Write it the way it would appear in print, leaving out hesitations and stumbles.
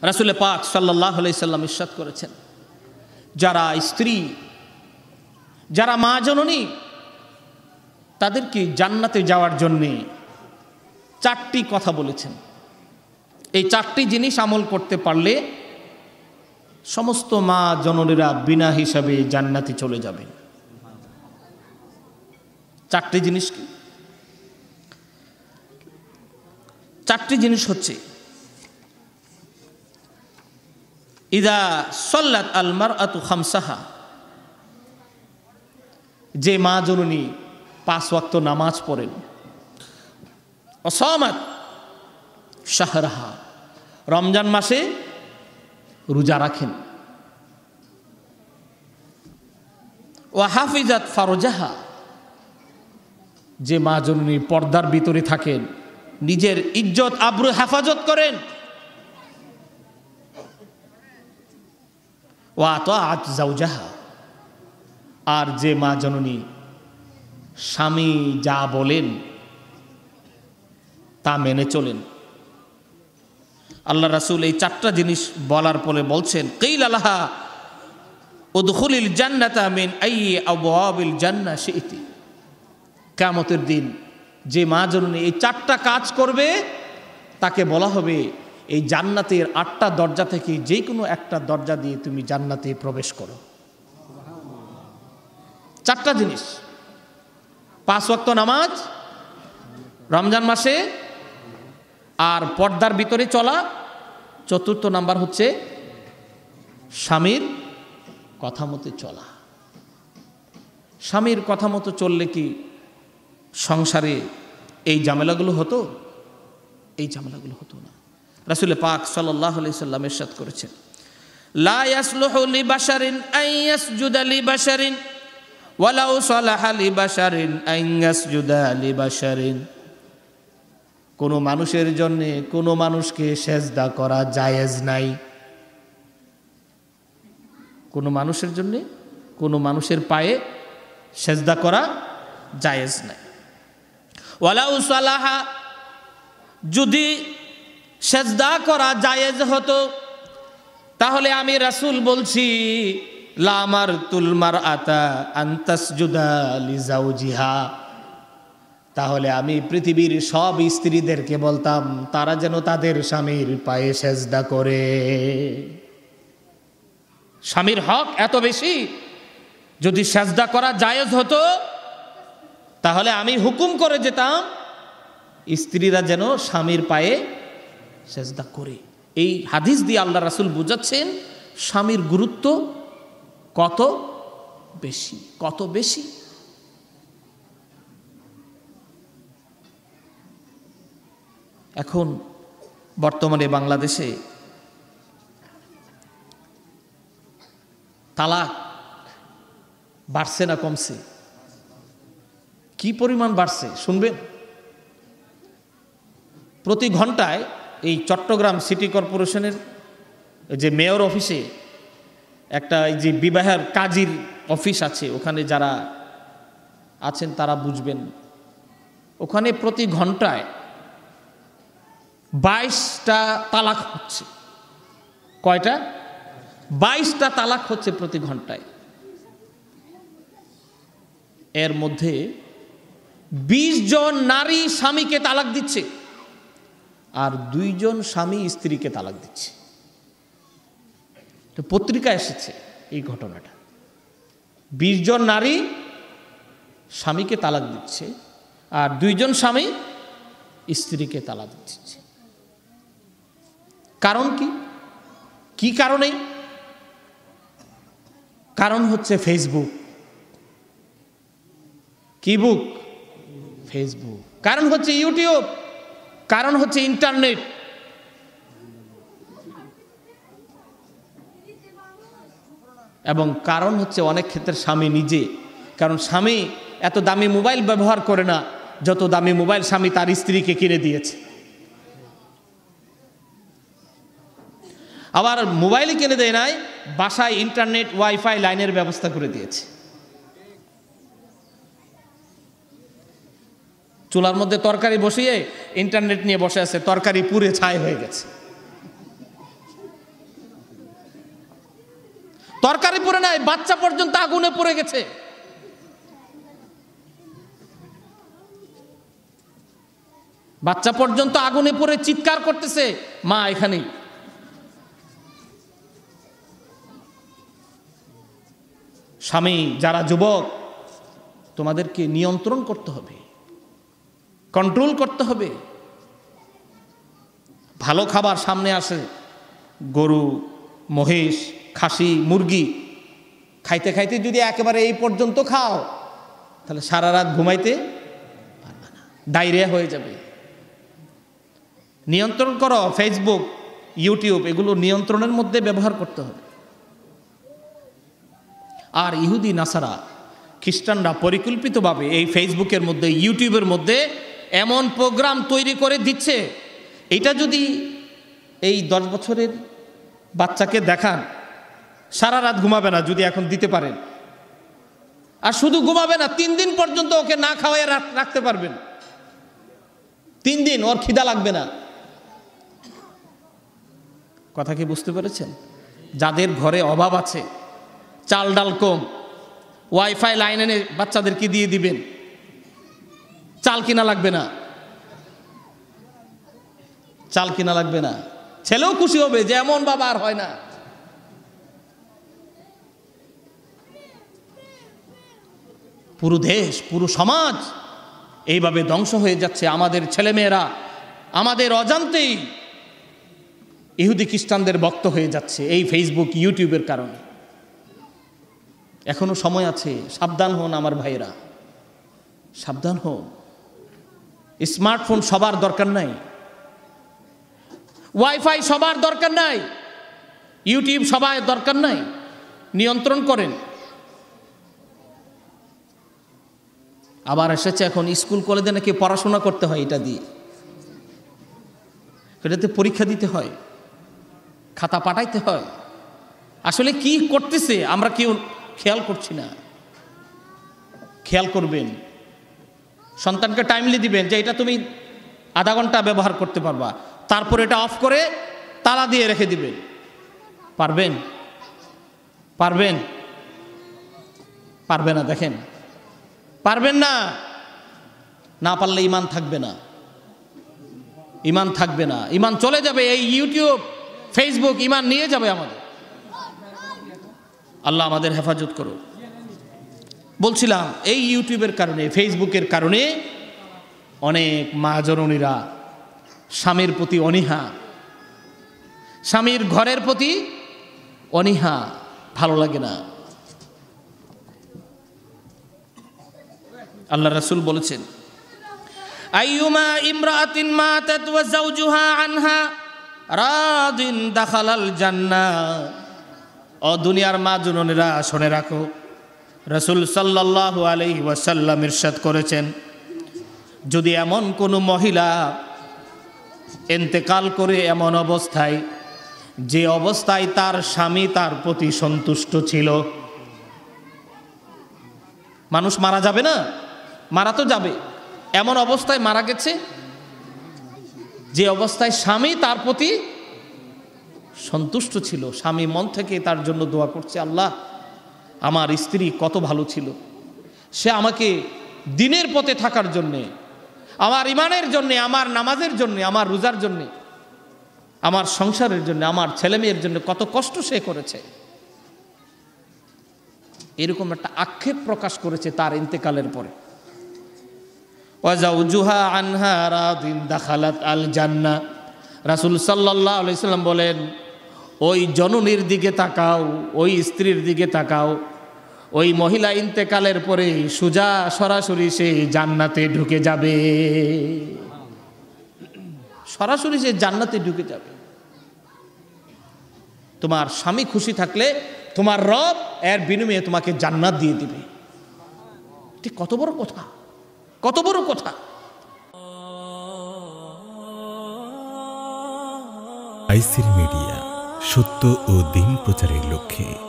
রাসূল পাক সাল্লাল্লাহু আলাইহি সাল্লাম ইরশাদ করেছেন, যারা স্ত্রী, যারা মা জননী, তাদেরকে জান্নাতে যাওয়ার জন্যে 4টি কথা বলেছেন। এই 4টি জিনিস আমল করতে পারলে সমস্ত মা জননীরা বিনা হিসাবে জান্নাতে চলে যাবেন। 4টি জিনিস কি? 4টি জিনিস হচ্ছে, ইদা সাল্লাত আল মারআতু খামসাহা, যে মা জননী 5 ওয়াক্ত নামাজ পড়েন, ওয়াসামাত শাহরাহা, রমজান মাসে রোজা রাখেন, ওয়া হাফিজাত ফারজাহা, যে মা জননী পর্দার ভিতরে থাকেন, নিজের ইজ্জত আবরু হেফাজত করেন, ওয়া আতাআত যাওজাহা, আর যে মা জননী স্বামী যা বলেন তা মেনে চলেন। আল্লাহ রাসূল এই 4টা জিনিস বলার পরে বলছেন, কিলা লাহা উদখুলিল জান্নাতা মিন আইয়ি আবওয়াবিল জান্নাহ শি'তি। কিয়ামতের দিন যে মা জননী এই 4টা কাজ করবে তাকে বলা হবে, এই জান্নাতের 8টা দরজা থেকে যে কোনো একটা দরজা দিয়ে তুমি জান্নাতে প্রবেশ করো। 4টা জিনিস, 5 ওয়াক্ত নামাজ রমজান মাসে, আর পর্দার ভিতরে চলা। 4র্থ নাম্বার হচ্ছে স্বামীর কথা মতো চলা। স্বামীর কথা মতো চললে কি সংসারে এই ঝামেলাগুলো হতো? এই ঝামেলাগুলো হতো না। রাসূল পাক সাল্লাল্লাহু আলাইহি সাল্লাম ইরশাদ করেছেন, লা ইয়াসলুহু লিবাশারিন আন ইয়াসজুদা লিবাশারিন ওয়ালাউ সালাহা লিবাশারিন আন ইয়াসজুদা লিবাশারিন। কোনো মানুষের জন্য কোনো মানুষকে সেজদা করা জায়েজ নাই। কোনো মানুষের জন্য কোনো মানুষের পায়ে সেজদা করা জায়েজ নাই। ওয়ালাউ সালাহা, যদি সেজদা করা জায়েজ হতো তাহলে আমি রাসূল বলছি, লা আমারতুল মারআতা আন তাসজুদা লিজাওজিহা, তাহলে আমি পৃথিবীর সব স্ত্রীদেরকে বলতাম তারা যেন তাদের স্বামীর পায়ে সেজদা করে। স্বামীর হক এত বেশি, যদি সেজদা করা জায়েজ হতো তাহলে আমি হুকুম করে যেতাম স্ত্রীরা যেন স্বামীর পায়ে সেজদা করে। এই হাদিস দিয়ে আল্লাহ রাসূল বুঝাচ্ছেন স্বামীর গুরুত্ব কত বেশি, কত বেশি। এখন বর্তমানে বাংলাদেশে তালাক বাড়ছে না কমছে? কি পরিমাণ বাড়ছে শুনবেন। প্রতি ঘন্টায় এই চট্টগ্রাম সিটি কর্পোরেশনের যে মেয়র অফিসে একটা এই যে বিবাহের কাজীর অফিস আছে, ওখানে যারা আছেন তারা বুঝবেন, ওখানে প্রতি ঘন্টায় 22টা তালাক হচ্ছে। কয়টা? 22টা তালাক হচ্ছে প্রতি ঘন্টায়। এর মধ্যে 20 জন নারী স্বামীকে তালাক দিচ্ছে আর 2 জন স্বামী স্ত্রীকে তালাক দিচ্ছে। তো পত্রিকায় এসেছে এই ঘটনাটা। 20 জন নারী স্বামীকে তালাক দিচ্ছে আর 2 জন স্বামী স্ত্রীকে তালাক দিচ্ছে। কারণ কি? কি কারণে? কারণ হচ্ছে ফেসবুক। কি বুক? ফেসবুক। কারণ হচ্ছে ইউটিউব। কারণ হচ্ছে ইন্টারনেট। এবং কারণ হচ্ছে অনেক ক্ষেত্রে স্বামী নিজে। কারণ স্বামী এত দামি মোবাইল ব্যবহার করে না যত দামি মোবাইল স্বামী তার স্ত্রীকে কিনে দিয়েছে। আবার মোবাইলে কিনে দেয় নাই, বাসায় ইন্টারনেট ওয়াইফাই লাইনের ব্যবস্থা করে দিয়েছে। চুলার মধ্যে তরকারি বসিয়ে ইন্টারনেট নিয়ে বসে আছে, তরকারি পুড়ে ছাই হয়ে গেছে। তরকারি পড়ে নাই, বাচ্চা পর্যন্ত আগুনে পড়ে গেছে। বাচ্চা পর্যন্ত আগুনে পড়ে চিৎকার করতেছে, মা এখানেই। স্বামী যারা যুবক, তোমাদেরকে নিয়ন্ত্রণ করতে হবে, কন্ট্রোল করতে হবে। ভালো খাবার সামনে আসে, গরু, মহিষ, খাসি, মুরগি, খাইতে খাইতে যদি একেবারে এই পর্যন্ত খাও, তাহলে সারা রাত ঘুমাইতে পারবে না, ডায়রিয়া হয়ে যাবে। নিয়ন্ত্রণ করো। ফেসবুক, ইউটিউব এগুলো নিয়ন্ত্রণের মধ্যে ব্যবহার করতে হবে। আর ইহুদি, নাসারা, খ্রিস্টানরা পরিকল্পিতভাবে এই ফেসবুকের মধ্যে, ইউটিউবের মধ্যে এমন প্রোগ্রাম তৈরি করে দিচ্ছে, এটা যদি এই 10 বছরের বাচ্চাকে দেখান, সারা রাত ঘুমাবে না যদি এখন দিতে পারেন। আর শুধু ঘুমাবে না, 3 দিন পর্যন্ত ওকে না খাওয়াই রাখতে পারবেন। 3 দিন ওর খিদা লাগবে না। কথা কি বুঝতে পেরেছেন? যাদের ঘরে অভাব আছে, চাল ডাল কম, ওয়াইফাই লাইন এনে বাচ্চাদেরকে দিয়ে দিবেন, চাল কিনা লাগবে না, চাল কিনা লাগবে না। ছেলেও খুশি হবে যে এমন বাবা আর হয় না। পুরো দেশ, পুরো সমাজ এইভাবে ধ্বংস হয়ে যাচ্ছে। আমাদের ছেলেমেয়েরা আমাদের অজান্তেই ইহুদি খ্রিস্টানদের ভক্ত হয়ে যাচ্ছে এই ফেসবুক, ইউটিউবের কারণে। এখনো সময় আছে, সাবধান হন আমার ভাইয়েরা, সাবধান হন। স্মার্টফোন সবার দরকার নাই, ওয়াইফাই সবার দরকার নাই, ইউটিউব সবার দরকার নাই। নিয়ন্ত্রণ করেন। আবার এসেছে এখন স্কুল কলেজে নাকি পড়াশোনা করতে হয়, এটা দিয়ে, এটাতে পরীক্ষা দিতে হয়, খাতা পাঠাইতে হয়। আসলে কি করতেছে আমরা কেউ খেয়াল করছি না। খেয়াল করবেন, সন্তানকে টাইমলি দিবেন যে এটা তুমি আধা ঘন্টা ব্যবহার করতে পারবা, তারপর এটা অফ করে তালা দিয়ে রেখে দিবেন। পারবেন? পারবেন? পারবে না। দেখেন, পারবেন না। না পারলে ঈমান থাকবে না, ঈমান থাকবে না, ঈমান চলে যাবে। এই ইউটিউব, ফেসবুক ঈমান নিয়ে যাবে আমাদের। আল্লাহ আমাদের হেফাজত করুন। বলছিলাম, এই ইউটিউবের কারণে, ফেসবুকের কারণে অনেক মা জননীরা স্বামীর প্রতি অনীহা, স্বামীর ঘরের প্রতি অনীহা, ভালো লাগে না। আল্লাহ রাসূল বলেছেন, আইয়ুমা ইমরাআতিন মাতাত ওয়া যাওজুহা আনহা রাদিন দাখালাল জান্নাহ। ও দুনিয়ার মা জননীরা শুনে রাখো, রাসূল সাল্লাল্লাহু আলাইহি ওয়াসাল্লাম ইরশাদ করেছেন, যদি এমন কোনো মহিলা ইন্তেকাল করে এমন অবস্থায়, যে অবস্থায় তার স্বামী তার প্রতি সন্তুষ্ট ছিল। মানুষ মারা যাবে না? মারা তো যাবে। এমন অবস্থায় মারা গেছে যে অবস্থায় স্বামী তার প্রতি সন্তুষ্ট ছিল, স্বামী মন থেকে তার জন্য দোয়া করছে, আল্লাহ আমার স্ত্রী কত ভালো ছিল, সে আমাকে দিনের পথে থাকার জন্যে, আমার ইমানের জন্যে, আমার নামাজের জন্যে, আমার রোজার জন্যে, আমার সংসারের জন্য, আমার ছেলে মেয়ের জন্য কত কষ্ট সে করেছে। এরকম একটা আক্ষেপ প্রকাশ করেছে তার ইন্তেকালের পরে। ওয়াজাউজুহা আনহা রাদিন দাখালাত আল জান্নাহ। রাসূল সাল্লাল্লাহু আলাইহি সাল্লাম বলেন, ওই জননীর দিকে তাকাও, ওই স্ত্রীর দিকে তাকাও, ওই মহিলা ইন্তেকালের পরে সোজা সরাসরি সে জান্নাতে ঢুকে যাবে, সরাসরি সে জান্নাতে ঢুকে যাবে। তোমার স্বামী খুশি থাকলে তোমার রব এর বিনিময়ে তোমাকে জান্নাত দিয়ে দিবে। ঠিক কত বড় কথা, কত বড় কথা। আইসির মিডিয়া, সত্য ও দিন প্রচারের লক্ষ্যে।